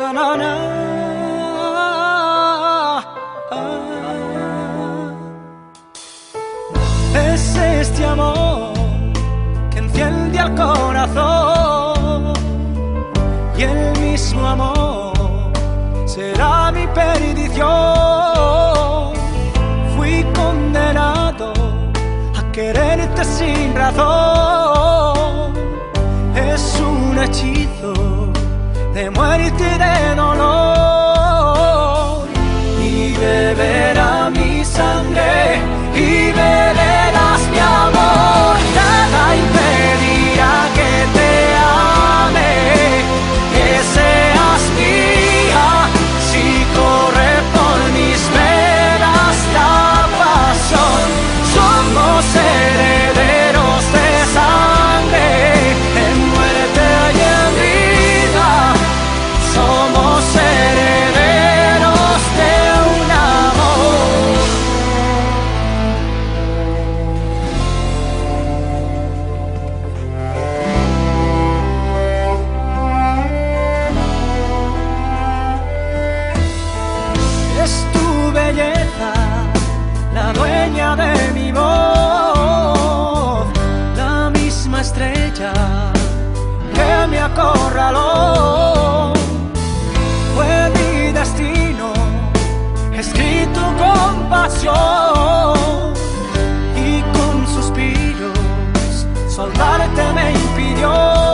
na, na. Es este amor que enciende al corazón, y el mismo amor será mi perdición. Fui condenado a quererte sin razón. Es un hechizo de muerte y de dolor. Y beberá mi sangre y beberás mi amor. Nada impedirá que te ame, que seas mía. Si corre por mis venas la pasión, somos herederos de sangre, en muerte y en vida. Somos herederos de un amor. Es tu belleza la dueña de mi voz, la misma estrella que me acorraló. Fue mi destino escrito con pasión, y con suspiros soltarte me impidió.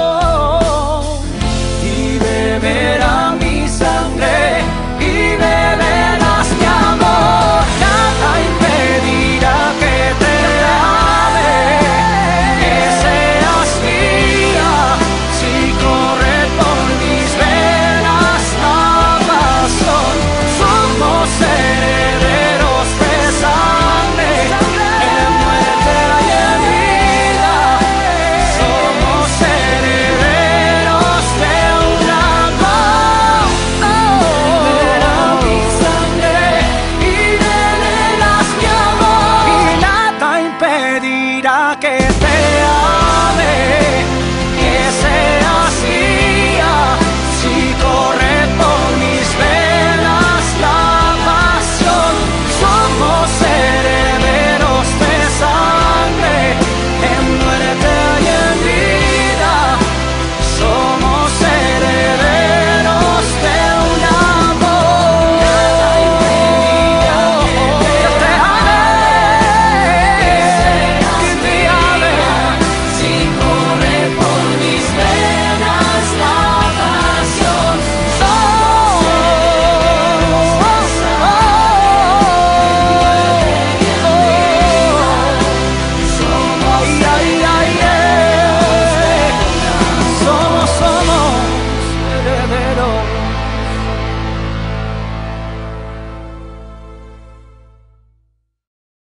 Y beberá mi sangre y beberás mi amor. Nada impedirá que te ame, que seas mía. Si corre por mis venas la pasión, somos herederos de sangre, en muerte y en vida. Somos herederos de un amor. Beberá mi sangre y beberás mi amor, y nada impedirá que te ame.